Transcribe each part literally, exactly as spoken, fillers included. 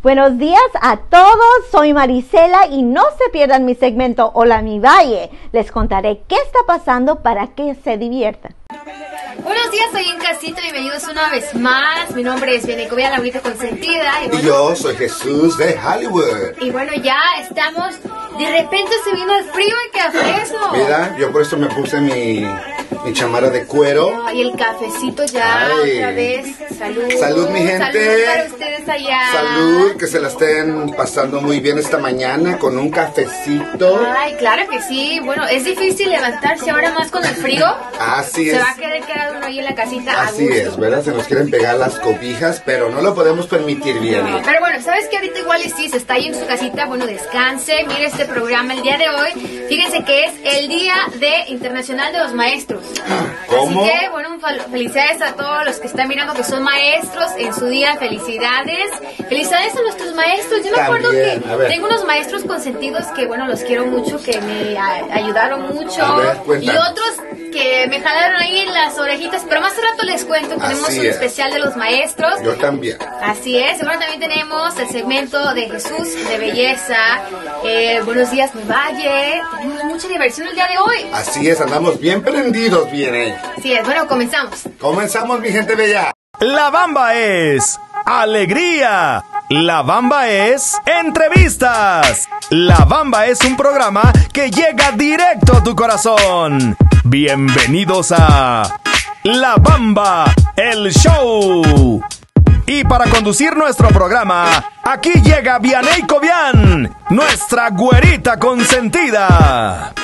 Buenos días a todos, soy Marisela y no se pierdan mi segmento Hola mi Valle. Les contaré qué está pasando para que se diviertan. Buenos días, soy en casita, bienvenidos una vez más. Mi nombre es Benecovia, la abuelita consentida. Y, bueno, y yo soy Jesús de Hollywood. Y bueno, ya estamos, de repente se vino el frío y qué fresco. Mira, yo por esto me puse mi, mi chamarra de cuero. Y el cafecito ya, Ay. otra vez. Salud. Salud, mi gente. Salud para ustedes allá. Salud, que se la estén pasando muy bien esta mañana con un cafecito. Ay, claro que sí. Bueno, es difícil levantarse ahora más con el frío. Así es. Se va a querer quedar uno ahí en la casita. Así es, ¿verdad? Se nos quieren pegar las cobijas, pero no lo podemos permitir bien. No, pero bueno, ¿sabes qué? Ahorita igual y sí, se está ahí en su casita, bueno, descanse, mire este programa el día de hoy. Fíjense que es el Día de Internacional de los Maestros. ¿Cómo? Así que, bueno, felicidades a todos los que están mirando que son maestros en su día, felicidades. Felicidades a nuestros maestros. Yo me acuerdo que tengo unos maestros consentidos que, bueno, los quiero mucho, que me a ayudaron mucho. A ver, y otros que me jalaron ahí en las orejitas, pero más rato les cuento, tenemos Así un es. especial de los maestros. Yo también. Así es, y bueno, también tenemos el segmento de Jesús de Belleza. Eh, buenos días, mi Valle. Tenemos mucha diversión el día de hoy. Así es, andamos bien prendidos, bien, ¿eh? Así es, bueno, comenzamos. Comenzamos, mi gente bella. La Bamba es alegría. La Bamba es entrevistas. La Bamba es un programa que llega directo a tu corazón. Bienvenidos a La Bamba, el show. Y para conducir nuestro programa, aquí llega Vianey Cobian, nuestra güerita consentida.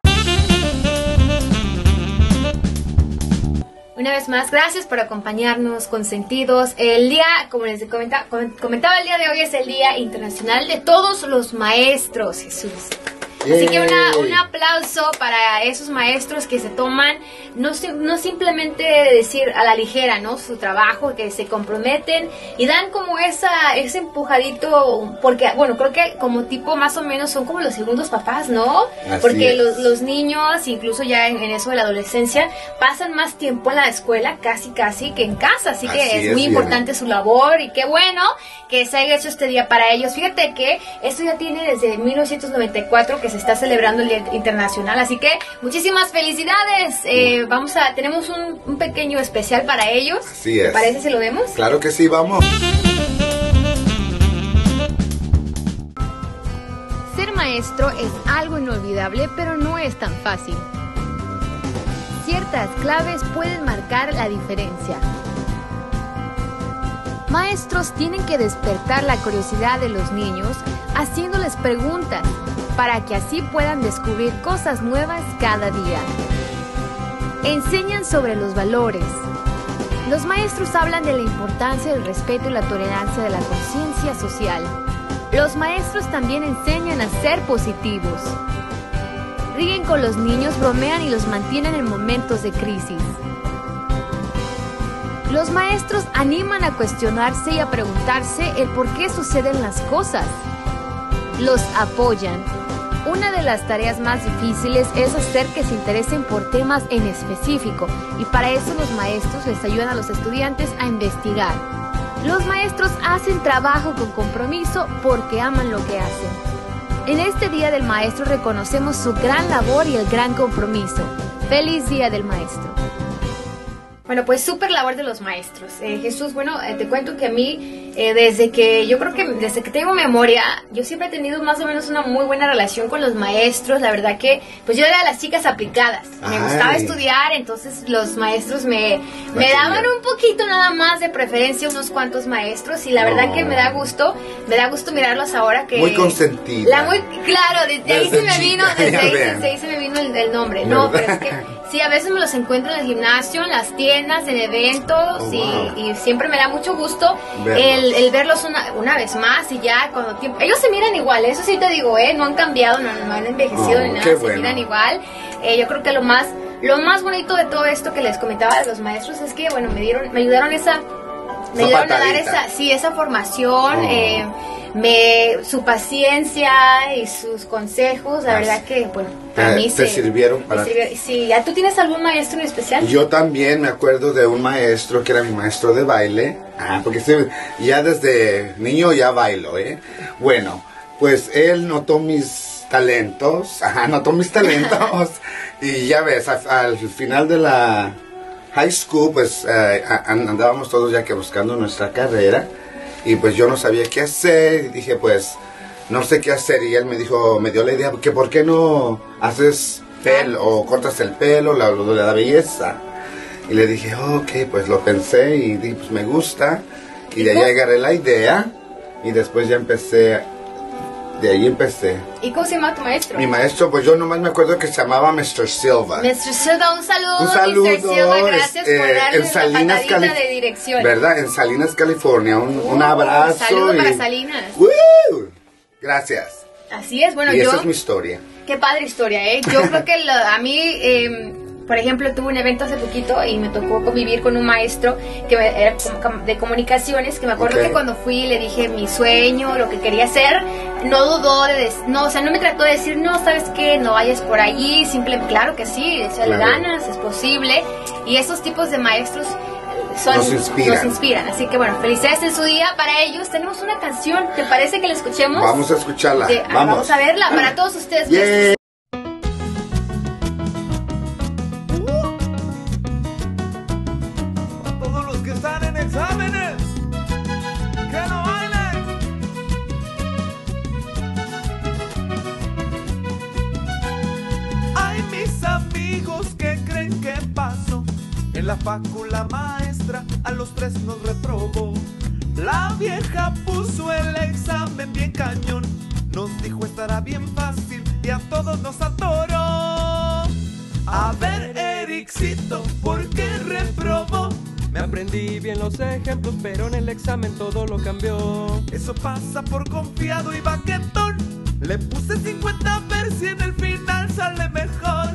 Una vez más, gracias por acompañarnos, consentidos. El día, como les comentaba, comentaba, el día de hoy es el Día Internacional de todos los maestros, Jesús. Así que una, un aplauso para esos maestros que se toman, no, no simplemente decir a la ligera, ¿no? Su trabajo, que se comprometen y dan como esa ese empujadito, porque, bueno, creo que como tipo más o menos son como los segundos papás, ¿no? Así porque es. los, los niños, incluso ya en, en eso de la adolescencia, pasan más tiempo en la escuela, casi casi, que en casa. Así que Así es, es muy bien. importante su labor y qué bueno que se haya hecho este día para ellos. Fíjate que esto ya tiene desde mil novecientos noventa y cuatro que se está celebrando el Día Internacional, así que muchísimas felicidades. Eh, vamos a, tenemos un, un pequeño especial para ellos. Así es. ¿Te parece si lo vemos? Claro que sí, vamos. Ser maestro es algo inolvidable, pero no es tan fácil. Ciertas claves pueden marcar la diferencia. Maestros tienen que despertar la curiosidad de los niños haciéndoles preguntas para que así puedan descubrir cosas nuevas cada día. Enseñan sobre los valores. Los maestros hablan de la importancia del respeto y la tolerancia de la conciencia social. Los maestros también enseñan a ser positivos. Ríen con los niños, bromean y los mantienen en momentos de crisis. Los maestros animan a cuestionarse y a preguntarse el por qué suceden las cosas. Los apoyan. Una de las tareas más difíciles es hacer que se interesen por temas en específico, y para eso los maestros les ayudan a los estudiantes a investigar. Los maestros hacen trabajo con compromiso porque aman lo que hacen. En este Día del Maestro reconocemos su gran labor y el gran compromiso. ¡Feliz Día del Maestro! Bueno, pues súper labor de los maestros. Eh, Jesús, bueno, eh, te cuento que a mí, eh, desde que, yo creo que desde que tengo memoria, yo siempre he tenido más o menos una muy buena relación con los maestros. La verdad que, pues yo era de las chicas aplicadas. Me Ay. gustaba estudiar, entonces los maestros me, me daban un poquito nada más de preferencia, unos cuantos maestros. Y la verdad No. que me da gusto, me da gusto mirarlos ahora que... Muy consentida. La muy, claro, desde, ahí Desde se me chica, vino, desde ya ahí, vean. desde ahí se me vino el, el nombre. No, pero es que... Sí, a veces me los encuentro en el gimnasio, en las tiendas, en eventos, Oh, y, wow. y siempre me da mucho gusto Verlos. el, el verlos una, una vez más y ya cuando tiempo... Ellos se miran igual, eso sí te digo, ¿eh? No han cambiado, no, no han envejecido Oh, ni nada, qué se bueno. miran igual. Eh, yo creo que lo más, lo más bonito de todo esto que les comentaba de los maestros es que, bueno, me dieron, me ayudaron esa... Me Esa ayudaron a dar patadita. esa, sí, esa formación, Oh. eh... me, su paciencia y sus consejos, la verdad que, bueno, para ¿Te, mí te se, sirvieron para me sirvieron. Sí, ¿ya tú tienes algún maestro en especial? Yo también me acuerdo de un maestro que era mi maestro de baile. Ah, porque sí, ya desde niño ya bailo, ¿eh? Bueno, pues él notó mis talentos, ajá, notó mis talentos. Y ya ves, a, al final de la high school, pues eh, andábamos todos ya que buscando nuestra carrera. Y pues yo no sabía qué hacer. Y dije, pues, no sé qué hacer. Y él me dijo, me dio la idea, que por qué no haces pelo, o cortas el pelo, la, lo de la belleza. Y le dije, ok, pues lo pensé y dije, pues me gusta. Y de ahí agarré la idea. Y después ya empecé, de ahí empecé. ¿Y cómo se llama tu maestro? Mi maestro, pues yo nomás me acuerdo que se llamaba mister Silva. mister Silva, un saludo. Un saludo. mister Silva, gracias eh, por darle en Salinas, la patadita Cali de dirección. ¿Verdad? En Salinas, California. Un, Uh, un abrazo. Saludo y, para Salinas. ¡Woo! Gracias. Así es, bueno, y yo... esa es mi historia. Qué padre historia, ¿eh? Yo creo que lo, a mí, eh, por ejemplo, tuve un evento hace poquito y me tocó convivir con un maestro que me, era de comunicaciones, que me acuerdo Okay. que cuando fui le dije mi sueño, lo que quería hacer, no dudó de, des, no, o sea, no me trató de decir, no, ¿sabes qué? No vayas por allí, simplemente, claro que sí, echarle Claro. ganas, es posible. Y esos tipos de maestros son, Nos inspiran. nos inspiran. Así que bueno, felicidades en su día para ellos. Tenemos una canción, ¿te parece que la escuchemos? Vamos a escucharla. De- ah, vamos. vamos a verla para todos ustedes. Yeah. Todos los que están en exámenes, que no bailen. Ay, mis amigos, ¿qué creen que pasó? En la facu la maestra a los tres nos reprobó. La vieja puso el examen bien cañón, nos dijo estará bien fácil y a todos nos atoró. A ver, Ericito, ¿por qué reprobó? Me aprendí bien los ejemplos, pero en el examen todo lo cambió. Eso pasa por confiado y baquetón. Le puse cincuenta ver si en el final sale mejor.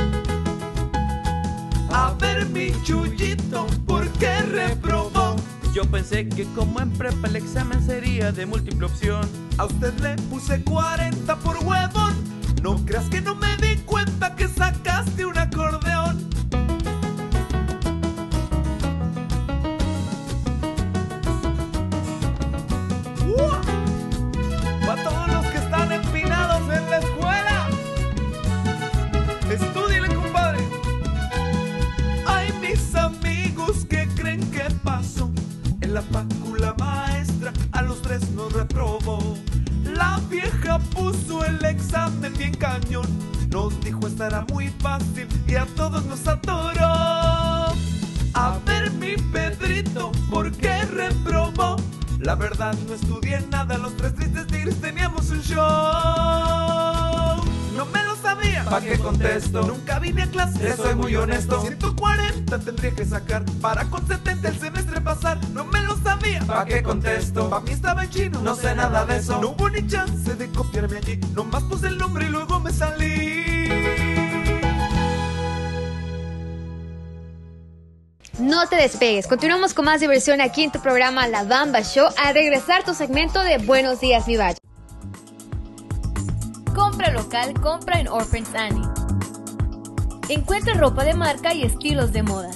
A ver, mi Chuyito, ¿por qué reprobó? Yo pensé que como en prepa el examen sería de múltiple opción. A usted le puse cuarenta por huevón. No creas que no me di cuenta que sacaste un acordeón. Para todos los que están empinados en la escuela, estúdienle, compadre. Ay, mis amigos, ¿qué creen que pasó? En la facu la maestra a los tres nos reprobó. La vieja puso el examen bien cañón, nos dijo estará muy fácil y a todos nos atoró. A ver, mi Pedrito, ¿por qué reprobó? La verdad no estudié nada, los tres tristes tigres teníamos un show. No me lo sabía, ¿Pa' qué contesto? Nunca vine a clase, Te soy muy honesto. ciento cuarenta tendría que sacar para con setenta el semestre pasar. No me lo sabía, ¿Pa' qué contesto? Pa' mí estaba en chino, No sé nada de eso. No hubo ni chance de copiarme allí, nomás puse el nombre y luego me salí. No te despegues, continuamos con más diversión aquí en tu programa La Bamba Show al regresar tu segmento de Buenos Días Mi Valle. Compra local, compra en Orphans Annie. Encuentra ropa de marca y estilos de moda.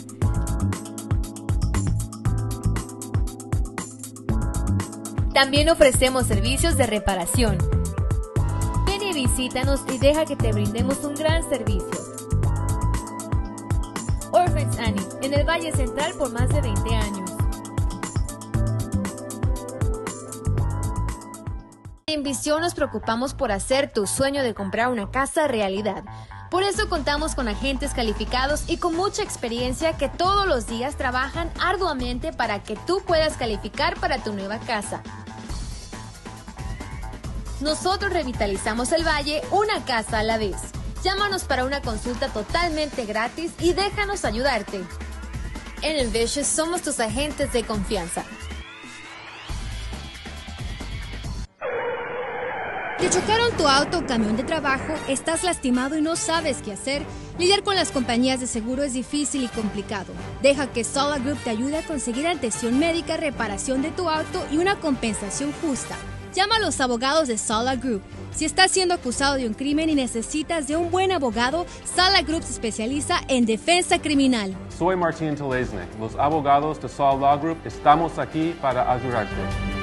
También ofrecemos servicios de reparación. Ven y visítanos y deja que te brindemos un gran servicio. Orphans Annie, en el Valle Central por más de veinte años. En Visión nos preocupamos por hacer tu sueño de comprar una casa realidad. Por eso contamos con agentes calificados y con mucha experiencia que todos los días trabajan arduamente para que tú puedas calificar para tu nueva casa. Nosotros revitalizamos el valle una casa a la vez. Llámanos para una consulta totalmente gratis y déjanos ayudarte. En el Vicious somos tus agentes de confianza. ¿Te chocaron tu auto o camión de trabajo? ¿Estás lastimado y no sabes qué hacer? Lidiar con las compañías de seguro es difícil y complicado. Deja que Sola Group te ayude a conseguir atención médica, reparación de tu auto y una compensación justa. Llama a los abogados de Sola Group. Si estás siendo acusado de un crimen y necesitas de un buen abogado, Sola Group se especializa en defensa criminal. Soy Martín Telesne. Los abogados de Sola Group estamos aquí para ayudarte.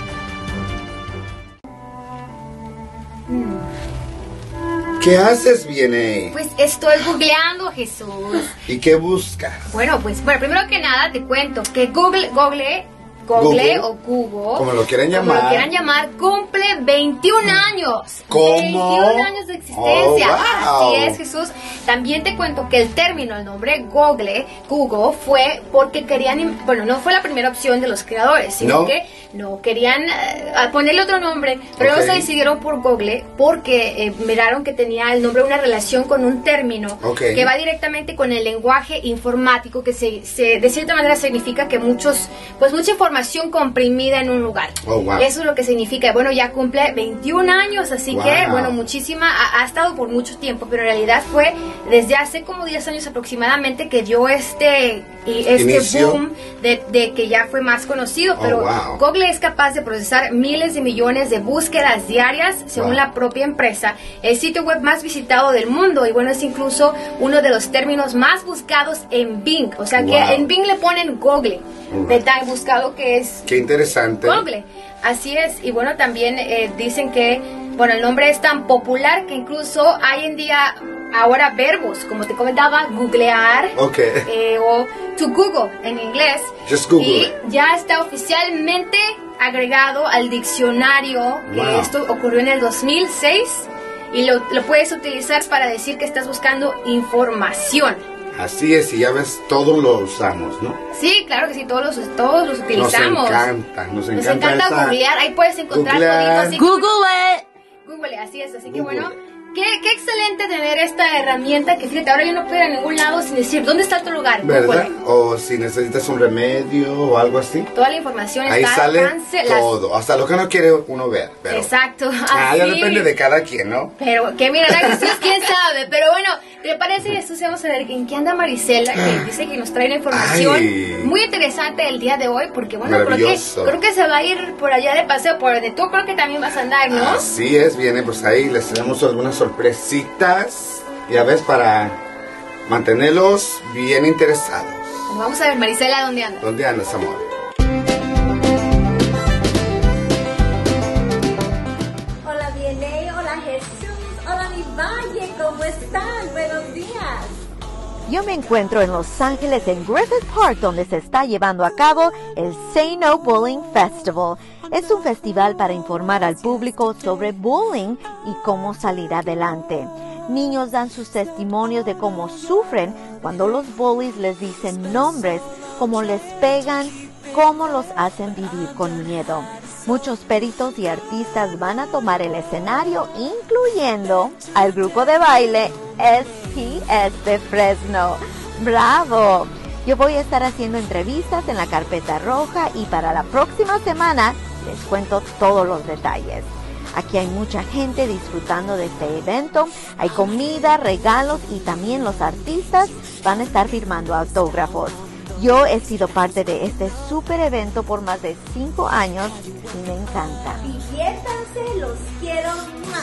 ¿Qué haces, Viene? Pues estoy googleando, Jesús. ¿Y qué buscas? Bueno, pues bueno, primero que nada te cuento que Google, Google, Google, Google, o Google, como lo quieran como llamar, lo quieran llamar, cumple veintiún años. ¿Cómo? veintiún años de existencia. Oh, wow. Así es, Jesús. También te cuento que el término, el nombre Google, Google, fue porque querían, bueno, no fue la primera opción de los creadores, sino ¿No? que no querían uh, ponerle otro nombre, pero Okay. luego se decidieron por Google porque eh, miraron que tenía el nombre una relación con un término Okay. que va directamente con el lenguaje informático, que se, se de cierta manera significa que muchos, pues mucha información comprimida en un lugar. Oh, wow. Eso es lo que significa. Bueno, ya cumple veintiún años, así Wow. que, bueno, muchísima, ha, ha estado por mucho tiempo, pero en realidad fue desde hace como diez años aproximadamente que dio este, y este Inicio. boom de, de que ya fue más conocido, Oh, pero wow. Google es capaz de procesar miles de millones de búsquedas diarias, según Wow. la propia empresa, el sitio web más visitado del mundo, y bueno, es incluso uno de los términos más buscados en Bing, o sea Wow. que en Bing le ponen Google, Alright. de tan buscado que es Qué interesante. Google. Así es, y bueno, también eh, dicen que, bueno, el nombre es tan popular que incluso hay en día ahora verbos, como te comentaba, googlear, Ok. eh, o to Google en inglés. Just Google y it. ya está oficialmente agregado al diccionario. Wow. Eh, esto ocurrió en el dos mil seis y lo, lo puedes utilizar para decir que estás buscando información. Así es, y ya ves, todos lo usamos, ¿no? Sí, claro que sí, todos los, todos los Nos utilizamos. encanta, nos Nos encanta. encanta esa- googlear, ahí puedes encontrar Googlear. coditos así. Google it. Google, así es, así que Google. bueno, qué, qué excelente tener esta herramienta que fíjate, ahora yo no puedo ir a ningún lado sin decir, ¿dónde está tu lugar? ¿Verdad? Google. O si necesitas un remedio o algo así. Toda la información Ahí está sale al alcance. las- todo, hasta lo que no quiere uno ver. Pero, Exacto, ah, ya así. depende de cada quien, ¿no? Pero que mira, Jesús, quién sabe. Pero bueno, ¿te parece, Jesús? Vamos a ver en qué anda Marisela, que dice que nos trae una información Ay. muy interesante el día de hoy, porque bueno, creo que, Maravilloso. creo que se va a ir por allá de paseo, por donde tú creo que también vas a andar, ¿no? Así es, viene, pues ahí les tenemos algunas sorpresitas, ya ves, para mantenerlos bien interesados. Vamos a ver, Marisela, ¿dónde anda? ¿Dónde andas, amor? Hola Viene, hola Jesús, hola mi valle, ¿cómo están? Buenos días. Yo me encuentro en Los Ángeles, en Griffith Park, donde se está llevando a cabo el Say No Bullying Festival. Es un festival para informar al público sobre bullying y cómo salir adelante. Niños dan sus testimonios de cómo sufren cuando los bullies les dicen nombres, cómo les pegan, cómo los hacen vivir con miedo. Muchos peritos y artistas van a tomar el escenario, incluyendo al grupo de baile S P S de Fresno. ¡Bravo! Yo voy a estar haciendo entrevistas en la carpeta roja y para la próxima semana les cuento todos los detalles. Aquí hay mucha gente disfrutando de este evento. Hay comida, regalos y también los artistas van a estar firmando autógrafos. Yo he sido parte de este super evento por más de cinco años y me encanta. Diviértanse, los quiero más.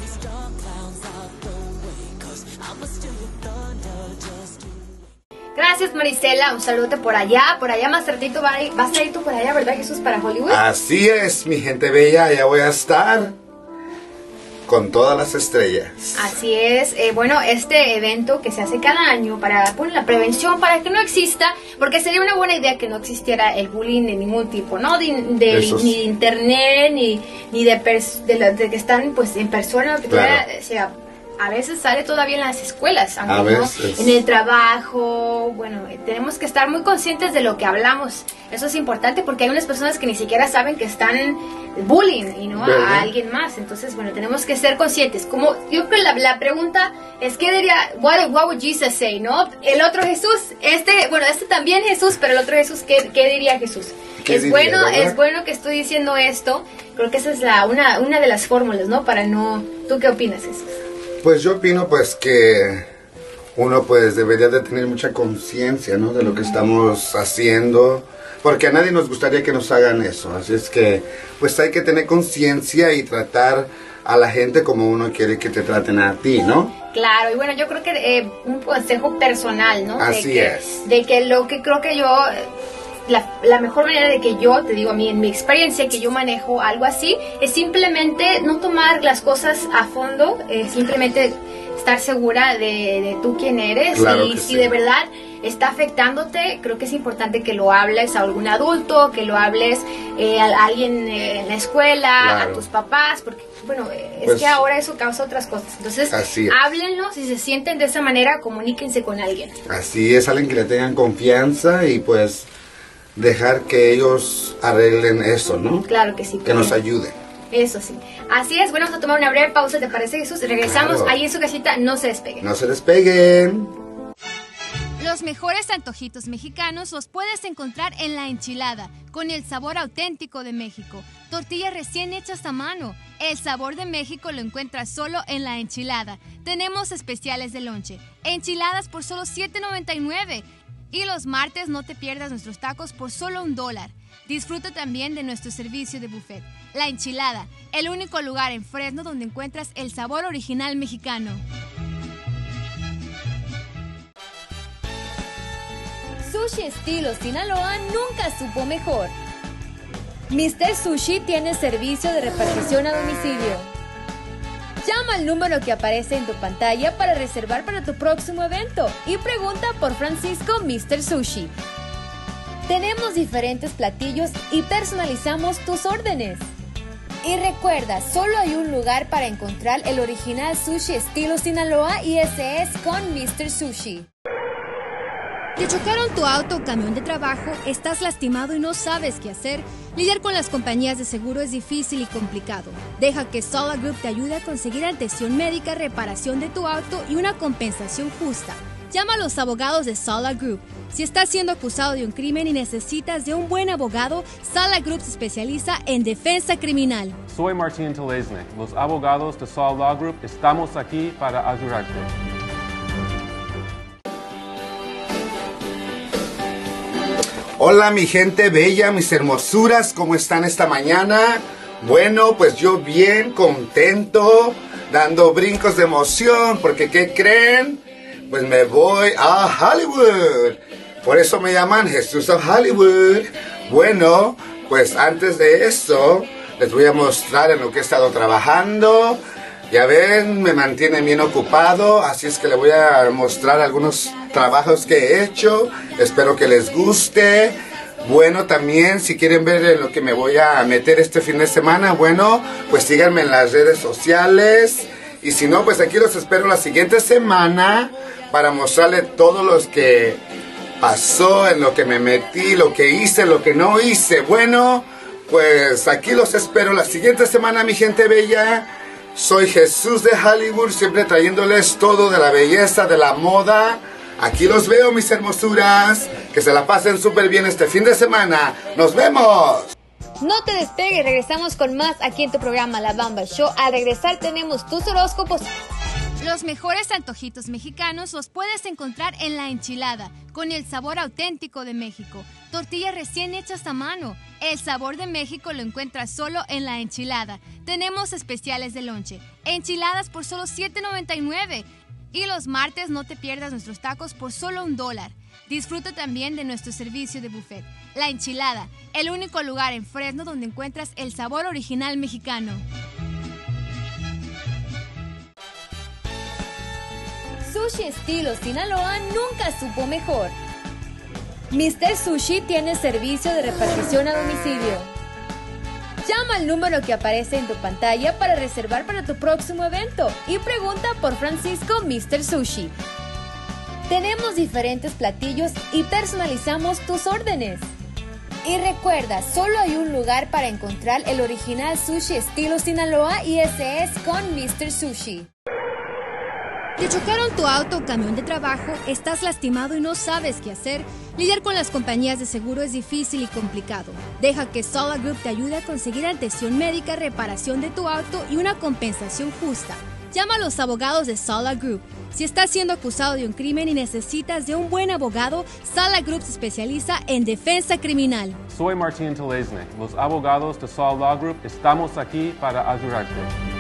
Gracias, Marisela, un saludo por allá, por allá más ratito va a ir- vas a ir tú por allá, ¿verdad, Jesús, para Hollywood? Así es, mi gente bella, ya voy a estar con todas las estrellas. Así es, eh, bueno, este evento que se hace cada año para bueno, la prevención, para que no exista, porque sería una buena idea que no existiera el bullying de ningún tipo, ¿no? De, de- Eso es. ni de internet, ni, ni de, pers- de, la- de que están pues en persona, lo que Claro. tuviera, sea a veces sale todavía en las escuelas, aunque A no veces. en el trabajo. Bueno, tenemos que estar muy conscientes de lo que hablamos. Eso es importante porque hay unas personas que ni siquiera saben que están bullying y no ¿verdad? a alguien más. Entonces, bueno, tenemos que ser conscientes. Como yo creo que la, la pregunta es qué diría, what, what would Jesus say, ¿no? El otro Jesús, este, bueno, este también Jesús, pero el otro Jesús, ¿qué, qué diría Jesús? ¿Qué Es diría, bueno, verdad? es bueno que estoy diciendo esto. Creo que esa es la una una de las fórmulas, ¿no? Para no. ¿Tú qué opinas, Jesús? Pues yo opino pues que uno pues debería de tener mucha conciencia, ¿no? De lo que estamos haciendo, porque a nadie nos gustaría que nos hagan eso, así es que pues hay que tener conciencia y tratar a la gente como uno quiere que te traten a ti, ¿no? Claro, y bueno, yo creo que eh, un consejo personal, ¿no? Así de que, es. De que lo que creo que yo, la, la mejor manera de que yo, te digo a mí, en mi experiencia, que yo manejo algo así, es simplemente no tomar las cosas a fondo, eh, simplemente estar segura de, de tú quién eres. Claro y que si sí. de verdad está afectándote, creo que es importante que lo hables a algún adulto, que lo hables eh, a alguien eh, en la escuela, Claro. a tus papás, porque bueno, eh, es Pues, que ahora eso causa otras cosas. Entonces, así es. háblenlo, si se sienten de esa manera, comuníquense con alguien. Así es, alguien que le tengan confianza y pues dejar que ellos arreglen eso, ¿no? Claro que sí. Que nos claro. ayuden. Eso sí. Así es, bueno, vamos a tomar una breve pausa, ¿te parece, Jesús? Regresamos Claro. ahí en su casita, no se despeguen. No se despeguen. Los mejores antojitos mexicanos los puedes encontrar en la enchilada, con el sabor auténtico de México. Tortillas recién hechas a mano. El sabor de México lo encuentras solo en la enchilada. Tenemos especiales de lonche. Enchiladas por solo siete noventa y nueve. Y los martes no te pierdas nuestros tacos por solo un dólar. Disfruta también de nuestro servicio de buffet. La Enchilada, el único lugar en Fresno donde encuentras el sabor original mexicano. Sushi estilo Sinaloa nunca supo mejor. mister Sushi tiene servicio de repartición a domicilio. Llama al número que aparece en tu pantalla para reservar para tu próximo evento y pregunta por Francisco mister Sushi. Tenemos diferentes platillos y personalizamos tus órdenes. Y recuerda, solo hay un lugar para encontrar el original sushi estilo Sinaloa y ese es con mister Sushi. ¿Te chocaron tu auto o camión de trabajo? ¿Estás lastimado y no sabes qué hacer? Lidiar con las compañías de seguro es difícil y complicado. Deja que Sola Group te ayude a conseguir atención médica, reparación de tu auto y una compensación justa. Llama a los abogados de Sola Group. Si estás siendo acusado de un crimen y necesitas de un buen abogado, Sola Group se especializa en defensa criminal. Soy Martín Telesne. Los abogados de Saul Law Group estamos aquí para ayudarte. Hola mi gente bella, mis hermosuras, ¿cómo están esta mañana? Bueno, pues yo bien contento, dando brincos de emoción, porque ¿qué creen? Pues me voy a Hollywood. Por eso me llaman Jesús of Hollywood. Bueno, pues antes de eso, les voy a mostrar en lo que he estado trabajando. Ya ven, me mantiene bien ocupado, así es que les voy a mostrar algunos trabajos que he hecho. Espero que les guste. Bueno, también si quieren ver en lo que me voy a meter este fin de semana, bueno, pues síganme en las redes sociales. Y si no, pues aquí los espero la siguiente semana para mostrarles todo lo que pasó, en lo que me metí, lo que hice, lo que no hice. Bueno, pues aquí los espero la siguiente semana, mi gente bella. Soy Jesús de Hollywood, siempre trayéndoles todo de la belleza, de la moda. Aquí los veo, mis hermosuras. Que se la pasen súper bien este fin de semana. ¡Nos vemos! No te despegues, regresamos con más aquí en tu programa La Bamba Show. Al regresar tenemos tus horóscopos. Los mejores antojitos mexicanos los puedes encontrar en la enchilada, con el sabor auténtico de México. Tortillas recién hechas a mano. El sabor de México lo encuentras solo en la enchilada. Tenemos especiales de lonche. Enchiladas por solo siete noventa y nueve. Y los martes no te pierdas nuestros tacos por solo un dólar. Disfruta también de nuestro servicio de buffet. La Enchilada, el único lugar en Fresno donde encuentras el sabor original mexicano. Sushi estilo Sinaloa nunca supo mejor. mister Sushi tiene servicio de repartición a domicilio. Llama al número que aparece en tu pantalla para reservar para tu próximo evento y pregunta por Francisco míster Sushi. Tenemos diferentes platillos y personalizamos tus órdenes. Y recuerda, solo hay un lugar para encontrar el original sushi estilo Sinaloa y ese es con míster Sushi. ¿Te chocaron tu auto o camión de trabajo? ¿Estás lastimado y no sabes qué hacer? Lidiar con las compañías de seguro es difícil y complicado. Deja que Sola Group te ayude a conseguir atención médica, reparación de tu auto y una compensación justa. Llama a los abogados de Sola Group. Si estás siendo acusado de un crimen y necesitas de un buen abogado, Sola Group se especializa en defensa criminal. Soy Martín Telesnik. Los abogados de Sola Group estamos aquí para ayudarte.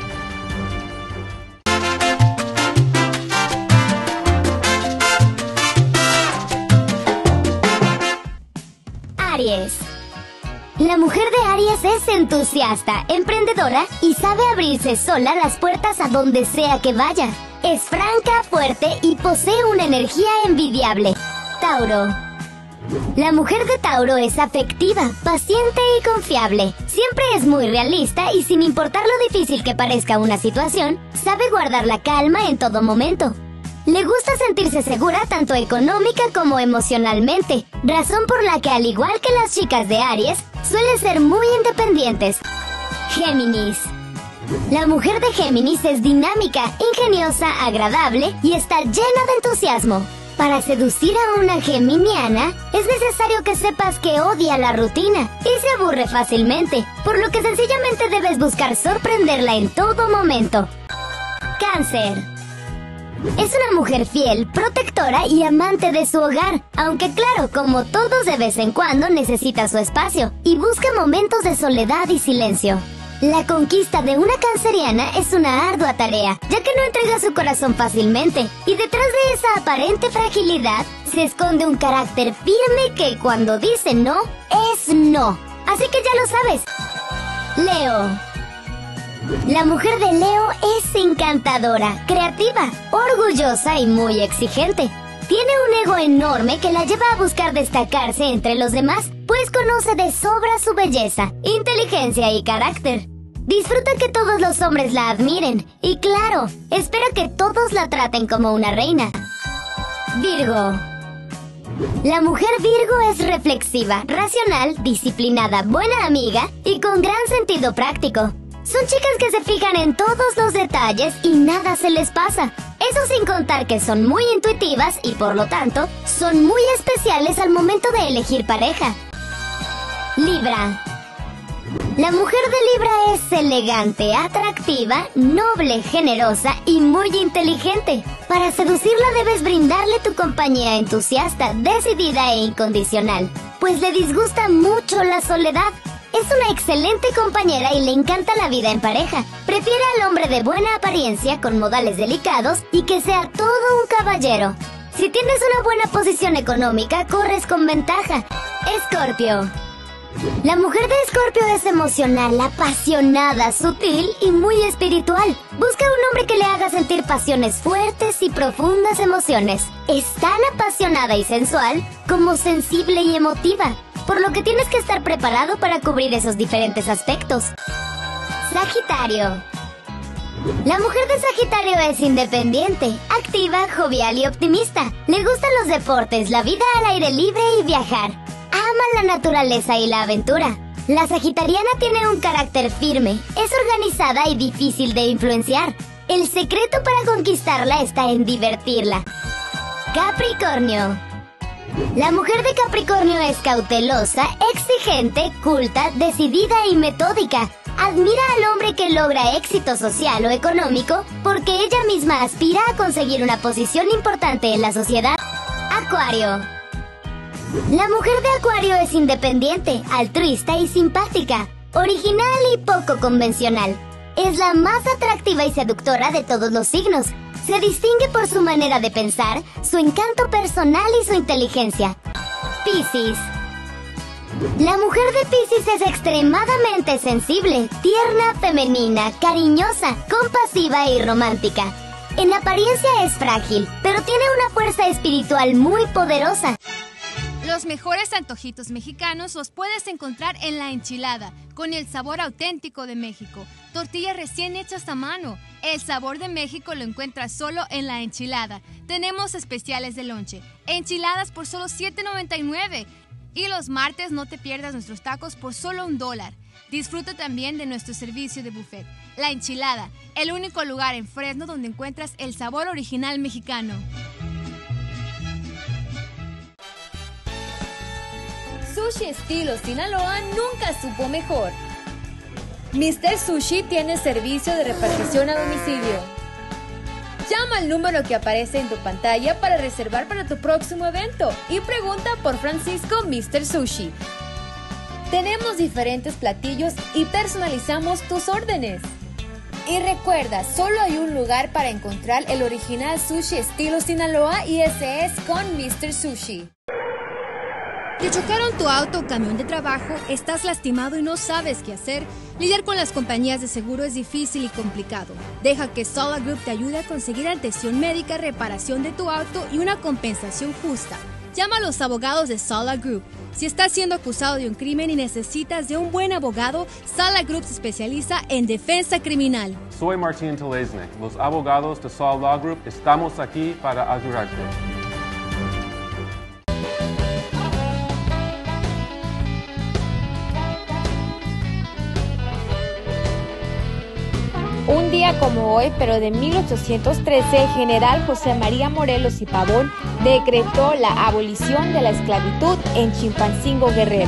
Aries. La mujer de Aries es entusiasta, emprendedora y sabe abrirse sola las puertas a donde sea que vaya. Es franca, fuerte y posee una energía envidiable. Tauro. La mujer de Tauro es afectiva, paciente y confiable. Siempre es muy realista y sin importar lo difícil que parezca una situación, sabe guardar la calma en todo momento. Le gusta sentirse segura tanto económica como emocionalmente, razón por la que al igual que las chicas de Aries, suelen ser muy independientes. Géminis. La mujer de Géminis es dinámica, ingeniosa, agradable y está llena de entusiasmo. Para seducir a una geminiana, es necesario que sepas que odia la rutina y se aburre fácilmente, por lo que sencillamente debes buscar sorprenderla en todo momento. Cáncer. Es una mujer fiel, protectora y amante de su hogar, aunque claro, como todos de vez en cuando necesita su espacio y busca momentos de soledad y silencio. La conquista de una canceriana es una ardua tarea, ya que no entrega su corazón fácilmente, y detrás de esa aparente fragilidad se esconde un carácter firme que cuando dice no, es no. Así que ya lo sabes. Leo. La mujer de Leo es encantadora, creativa, orgullosa y muy exigente. Tiene un ego enorme que la lleva a buscar destacarse entre los demás, pues conoce de sobra su belleza, inteligencia y carácter. Disfruta que todos los hombres la admiren y, claro, espera que todos la traten como una reina. Virgo. La mujer Virgo es reflexiva, racional, disciplinada, buena amiga y con gran sentido práctico. Son chicas que se fijan en todos los detalles y nada se les pasa. Eso sin contar que son muy intuitivas y por lo tanto son muy especiales al momento de elegir pareja. Libra. La mujer de Libra es elegante, atractiva, noble, generosa y muy inteligente. Para seducirla debes brindarle tu compañía entusiasta, decidida e incondicional, pues le disgusta mucho la soledad. Es una excelente compañera y le encanta la vida en pareja. Prefiere al hombre de buena apariencia, con modales delicados y que sea todo un caballero. Si tienes una buena posición económica, corres con ventaja. Escorpio. La mujer de Escorpio es emocional, apasionada, sutil y muy espiritual. Busca un hombre que le haga sentir pasiones fuertes y profundas emociones. Es tan apasionada y sensual como sensible y emotiva, por lo que tienes que estar preparado para cubrir esos diferentes aspectos. Sagitario. La mujer de Sagitario es independiente, activa, jovial y optimista. Le gustan los deportes, la vida al aire libre y viajar. Ama la naturaleza y la aventura. La sagitariana tiene un carácter firme, es organizada y difícil de influenciar. El secreto para conquistarla está en divertirla. Capricornio. La mujer de Capricornio es cautelosa, exigente, culta, decidida y metódica. Admira al hombre que logra éxito social o económico porque ella misma aspira a conseguir una posición importante en la sociedad. Acuario. La mujer de Acuario es independiente, altruista y simpática, original y poco convencional. Es la más atractiva y seductora de todos los signos. Se distingue por su manera de pensar, su encanto personal y su inteligencia. Piscis. La mujer de Piscis es extremadamente sensible, tierna, femenina, cariñosa, compasiva y romántica. En apariencia es frágil, pero tiene una fuerza espiritual muy poderosa. Los mejores antojitos mexicanos los puedes encontrar en la enchilada, con el sabor auténtico de México. Tortillas recién hechas a mano. El sabor de México lo encuentras solo en la enchilada. Tenemos especiales de lonche. Enchiladas por solo siete noventa y nueve. Y los martes no te pierdas nuestros tacos por solo un dólar. Disfruta también de nuestro servicio de buffet. La Enchilada, el único lugar en Fresno donde encuentras el sabor original mexicano. Sushi estilo Sinaloa nunca supo mejor. mister Sushi tiene servicio de repartición a domicilio. Llama al número que aparece en tu pantalla para reservar para tu próximo evento y pregunta por Francisco mister Sushi. Tenemos diferentes platillos y personalizamos tus órdenes. Y recuerda, solo hay un lugar para encontrar el original sushi estilo Sinaloa y ese es con mister Sushi. ¿Te chocaron tu auto o camión de trabajo? ¿Estás lastimado y no sabes qué hacer? Lidiar con las compañías de seguro es difícil y complicado. Deja que Sola Group te ayude a conseguir atención médica, reparación de tu auto y una compensación justa. Llama a los abogados de Sola Group. Si estás siendo acusado de un crimen y necesitas de un buen abogado, Sola Group se especializa en defensa criminal. Soy Martín Telesnik. Los abogados de Sola Group estamos aquí para ayudarte. Un día como hoy, pero de mil ochocientos trece, General José María Morelos y Pavón decretó la abolición de la esclavitud en Chilpancingo, Guerrero.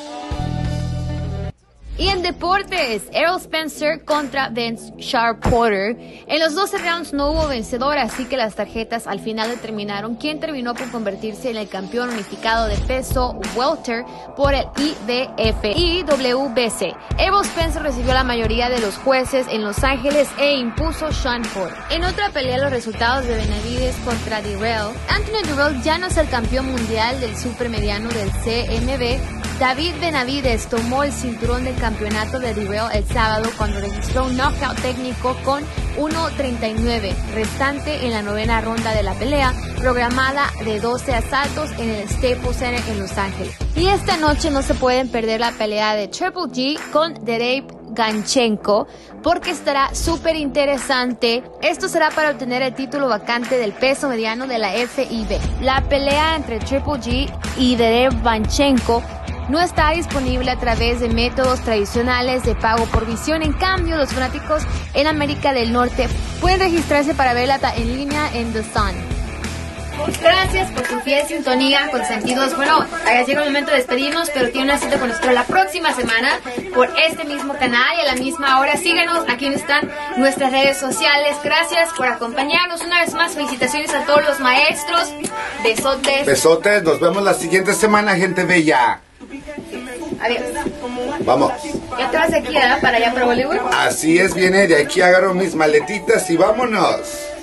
Y en deportes, Errol Spencer contra Vince Sharp Porter. En los doce rounds no hubo vencedor, así que las tarjetas al final determinaron quién terminó por convertirse en el campeón unificado de peso welter por el I B F y W B C. Errol Spencer recibió la mayoría de los jueces en Los Ángeles e impuso Sean Porter. En otra pelea, los resultados de Benavides contra Dirrell. Anthony Dirrell ya no es el campeón mundial del supermediano del C M B. David Benavides tomó el cinturón del campeonato de Dirrell el sábado cuando registró un knockout técnico con uno treinta y nueve restante en la novena ronda de la pelea, programada de doce asaltos en el Staples Center en Los Ángeles. Y esta noche no se pueden perder la pelea de Triple G con Derek Ganchenko, porque estará súper interesante. Esto será para obtener el título vacante del peso mediano de la F I B. La pelea entre Triple G y Derek Ganchenko no está disponible a través de métodos tradicionales de pago por visión. En cambio, los fanáticos en América del Norte pueden registrarse para verla en línea en The Sun. Gracias por su fiel sintonía, consentidos. Bueno, ya llega el momento de despedirnos, pero tiene una cita con nosotros la próxima semana por este mismo canal y a la misma hora. Síganos, aquí están nuestras redes sociales. Gracias por acompañarnos una vez más. Felicitaciones a todos los maestros. Besotes. Besotes, nos vemos la siguiente semana, gente bella. Adiós. Vamos. Ya te vas aquí, ¿verdad? Para allá, para Bollywood. Así es, viene de aquí, agarro mis maletitas y vámonos.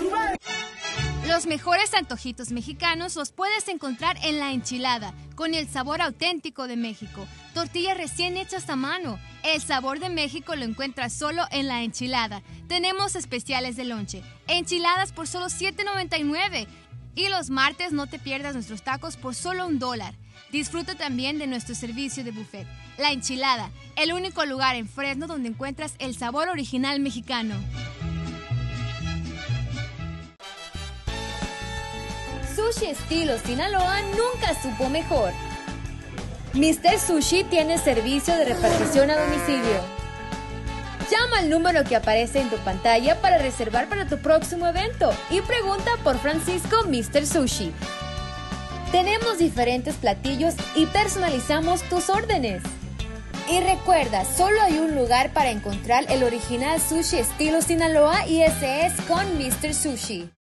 Los mejores antojitos mexicanos los puedes encontrar en la enchilada, con el sabor auténtico de México. Tortillas recién hechas a mano. El sabor de México lo encuentras solo en la enchilada. Tenemos especiales de lonche. Enchiladas por solo siete noventa y nueve. Y los martes no te pierdas nuestros tacos por solo un dólar. Disfruta también de nuestro servicio de buffet. La Enchilada, el único lugar en Fresno donde encuentras el sabor original mexicano. Sushi estilo Sinaloa nunca supo mejor. mister Sushi tiene servicio de repartición a domicilio. Llama al número que aparece en tu pantalla para reservar para tu próximo evento y pregunta por Francisco mister Sushi. Tenemos diferentes platillos y personalizamos tus órdenes. Y recuerda, solo hay un lugar para encontrar el original sushi estilo Sinaloa y ese es con mister Sushi.